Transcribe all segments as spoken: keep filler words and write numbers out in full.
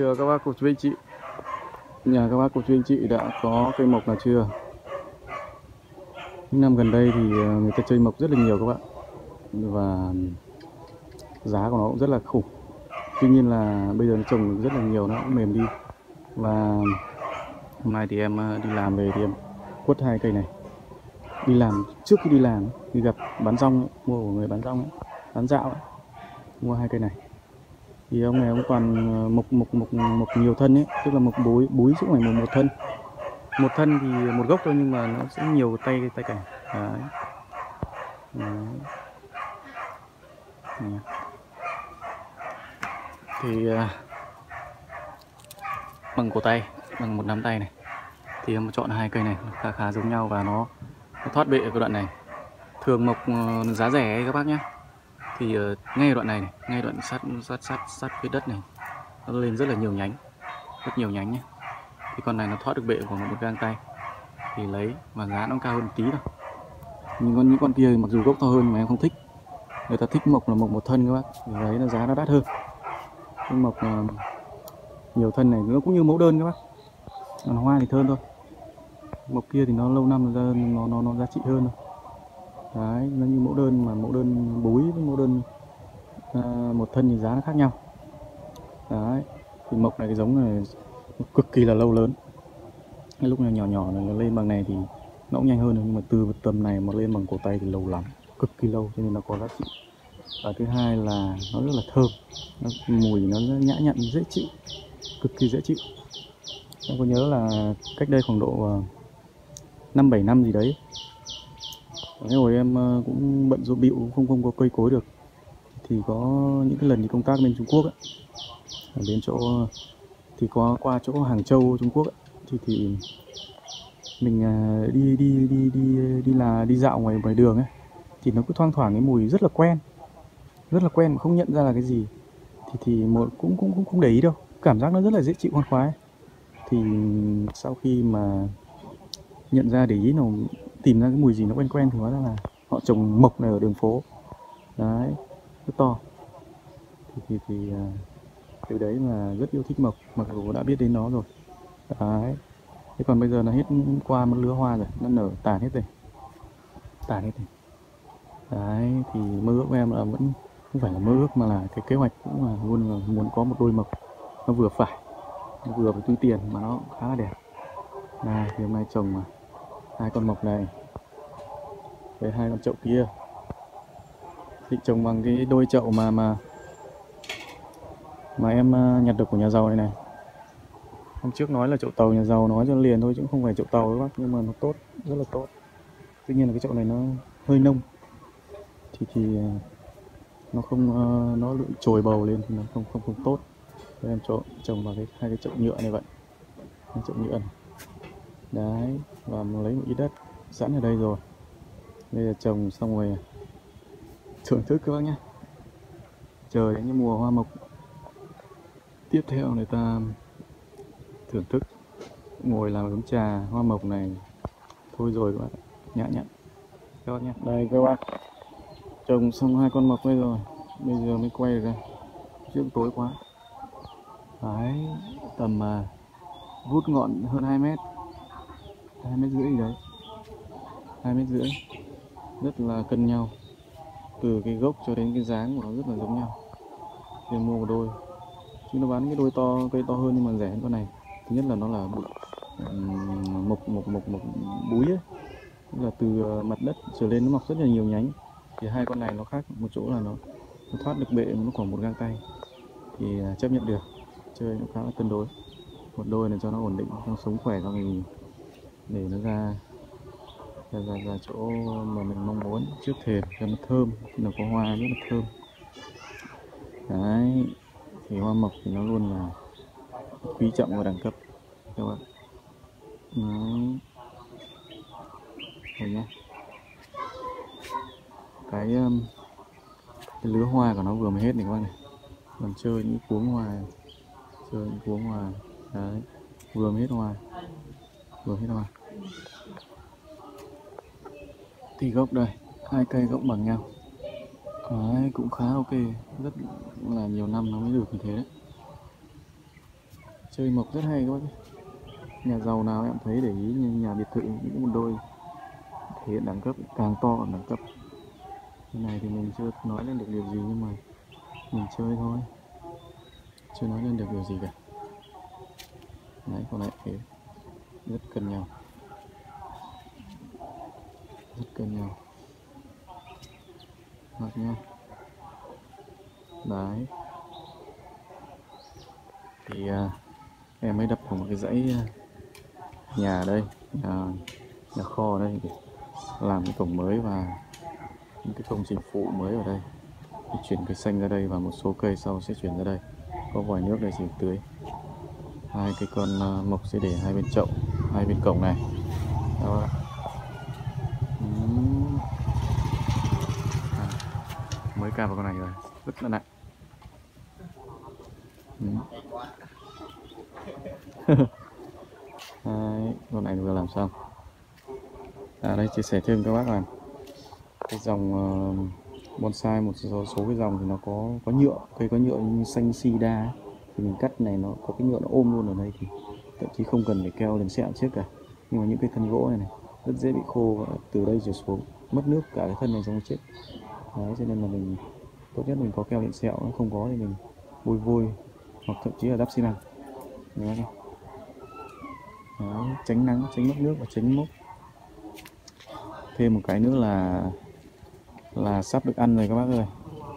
trưa các bác cô chú anh chị. Nhà các bác cô chú anh chị đã có cây mộc nào chưa? Những năm gần đây thì người ta chơi mộc rất là nhiều các bạn, và giá của nó cũng rất là khủng. Tuy nhiên là bây giờ nó trồng rất là nhiều, nó cũng mềm đi. Và hôm nay thì em đi làm về thì em quất hai cây này. Đi làm, trước khi đi làm đi gặp bán rong ấy, mua của người bán rong ấy, bán dạo ấy, mua hai cây này. Thì ông này ông toàn mộc mộc mộc mộc nhiều thân ấy, tức là mộc búi búi chứ không phải một một thân. Một thân thì một gốc thôi nhưng mà nó sẽ nhiều tay tay cảnh. Đấy. Đấy. Đấy. Thì bằng cổ tay, bằng một nắm tay này, thì em chọn hai cây này khá khá giống nhau và nó, nó thoát bệ ở cái đoạn này. Thường mộc giá rẻ ấy các bác nhé, thì ngay đoạn này, này ngay đoạn sát sát sát sát phía đất này nó lên rất là nhiều nhánh, rất nhiều nhánh nhé. Thì con này nó thoát được bệ của một gang tay thì lấy, và giá nó cao hơn tí thôi. Nhưng con những con kia mặc dù gốc to hơn mà em không thích. Người ta thích mộc là mộc một thân các bác, thì đấy là giá nó đắt hơn. Nhưng mộc nhiều thân này nó cũng như mẫu đơn các bác, còn hoa thì thơm thôi. Mộc kia thì nó lâu năm nó nó nó, nó giá trị hơn thôi. Đấy, nó như mẫu đơn, mà mẫu đơn búi với mẫu đơn à, một thân thì giá nó khác nhau. Đấy, thì mộc này cái giống này cực kỳ là lâu lớn. Cái lúc này nhỏ nhỏ này nó lên bằng này thì nó cũng nhanh hơn, nhưng mà từ tầm này mà lên bằng cổ tay thì lâu lắm, cực kỳ lâu, cho nên nó có giá trị. Và thứ hai là nó rất là thơm, nó, mùi nó nhã nhặn dễ chịu, cực kỳ dễ chịu. Em có nhớ là cách đây khoảng độ năm bảy năm gì đấy, cái hồi em cũng bận rộn bịu, không không có cây cối được, thì có những cái lần đi công tác bên Trung Quốc ấy, ở bên chỗ thì có qua chỗ Hàng Châu Trung Quốc ấy, thì thì mình đi đi đi đi đi là đi dạo ngoài ngoài đường ấy, thì nó cứ thoang thoảng cái mùi rất là quen, rất là quen mà không nhận ra là cái gì. Thì thì một cũng cũng cũng không để ý đâu, cảm giác nó rất là dễ chịu, khoan khoái. Thì sau khi mà nhận ra để ý nào, tìm ra cái mùi gì nó quen quen, thì hóa ra là họ trồng mộc này ở đường phố đấy, rất to. Thì thì, thì từ đấy là rất yêu thích mộc, mặc dù đã biết đến nó rồi đấy. Thế còn bây giờ nó hết qua một lứa hoa rồi, nó nở tàn hết rồi, tàn hết rồi đấy. Thì mơ ước của em là vẫn không phải là mơ ước, mà là cái kế hoạch cũng là luôn là muốn có một đôi mộc nó vừa phải, nó vừa với túi tiền mà nó khá là đẹp. Này thì hôm nay trồng mà hai con mộc này với hai con chậu kia, thì trồng bằng cái đôi chậu mà mà mà em nhặt được của nhà giàu này này. Hôm trước nói là chậu tàu nhà giàu, nói cho liền thôi chứ không phải chậu tàu các bác, nhưng mà nó tốt, rất là tốt. Tuy nhiên là cái chậu này nó hơi nông, thì thì nó không, nó trồi bầu lên thì nó không không không tốt. Rồi em trộn trồng vào cái hai cái chậu nhựa này vậy, cái chậu nhựa này đấy, và lấy một ít đất sẵn ở đây rồi, đây là trồng xong rồi thưởng thức các bác nhé. Chờ đến cái mùa hoa mộc tiếp theo người ta thưởng thức, ngồi làm uống trà hoa mộc này thôi rồi các bác, nhã nhặn các bác nhé. Đây các bác, trồng xong hai con mộc đây rồi, bây giờ mới quay ra trước tối quá đấy, tầm uh, vút ngọn hơn hai mét, hai mét rưỡi gì đấy, hai mét rưỡi, rất là cân nhau, từ cái gốc cho đến cái dáng của nó rất là giống nhau. Thì mua một đôi, chứ nó bán cái đôi to, cây to hơn nhưng mà rẻ hơn con này. Thứ nhất là nó là um, mộc mộc mộc mộc búi ấy, tức là từ mặt đất trở lên nó mọc rất là nhiều nhánh. Thì hai con này nó khác một chỗ là nó, nó thoát được bệ, nó khoảng một gang tay thì chấp nhận được, chơi nó khá là cân đối. Một đôi này cho nó ổn định, nó sống khỏe, xong thì để nó ra ra ra, ra chỗ mà mình mong muốn, trước thềm cho nó thơm, khi nào có hoa rất là thơm đấy. Thì hoa mộc thì nó luôn là quý trọng và đẳng cấp các bạn đấy. Rồi nhá, cái, cái lứa hoa của nó vừa mới hết này các bạn này, còn chơi những cuống hoa, chơi những cuống hoa đấy, vừa mới hết hoa, vừa hết hoa. Thì gốc đây, hai cây gốc bằng nhau đấy, cũng khá ok, rất là nhiều năm nó mới được như thế đấy. Chơi mộc rất hay các bác. Nhà giàu nào em thấy để ý như nhà biệt thự những một đôi thể hiện đẳng cấp, càng to càng đẳng cấp. Cái này thì mình chưa nói lên được điều gì, nhưng mà mình chơi thôi, chưa nói lên được điều gì cả. Đấy, con này thì rất cân nhau, rất cân nhau mặc nha. Đấy thì à, em mới đập vào một cái dãy nhà đây, nhà, nhà kho đây để làm cái cổng mới và những cái công trình phụ mới ở đây. Thì chuyển cây xanh ra đây và một số cây sau sẽ chuyển ra đây. Có vòi nước đây chỉ tưới. Hai cái con mộc sẽ để hai bên chậu, hai bên cổng này. Đó. Uhm. À, mới cào vào con này rồi, rất là nặng. Uhm. Đấy, con này vừa làm xong. À đây chia sẻ thêm các bác là cái dòng uh, bonsai, một số, số cái dòng thì nó có có nhựa, cây có nhựa như xanh sida thì mình cắt này nó có cái nhựa nó ôm luôn ở đây, thì thậm chí không cần phải keo lên sẹo trước cả. Nhưng mà những cái thân gỗ này này rất dễ bị khô và từ đây trở xuống mất nước cả cái thân này xong chết. Đấy, cho nên là mình tốt nhất mình có keo lên sẹo, nó không có thì mình bôi vôi hoặc thậm chí là đắp xi măng. Đấy, tránh nắng, tránh mất nước và tránh mốc. Thêm một cái nữa là là sắp được ăn rồi các bác ơi,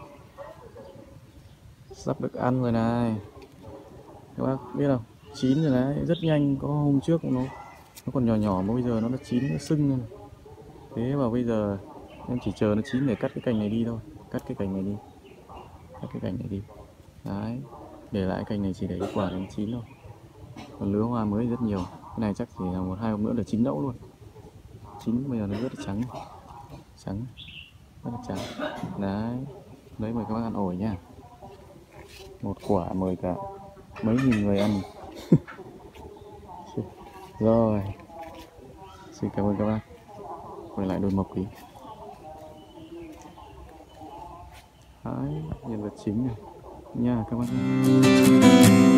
sắp được ăn rồi này các bác biết không, chín rồi đấy, rất nhanh. Có hôm trước nó nó còn nhỏ nhỏ mà bây giờ nó đã chín, nó sưng lên. Thế mà bây giờ em chỉ chờ nó chín để cắt cái cành này đi thôi, cắt cái cành này đi, cắt cái cành này đi. Đấy, để lại cành này chỉ để cái quả nó chín thôi. Còn lứa hoa mới rất nhiều. Cái này chắc chỉ là một hai hôm nữa là chín đậu luôn. Chín bây giờ nó rất là trắng, trắng, rất là trắng. Đấy, đấy mời các bác ăn ổi nha. Một quả mời cả mấy nghìn người ăn. Rồi, xin cảm ơn các bác. Quay lại đôi mộc tí. Đấy, nhân vật chính này nha các bác.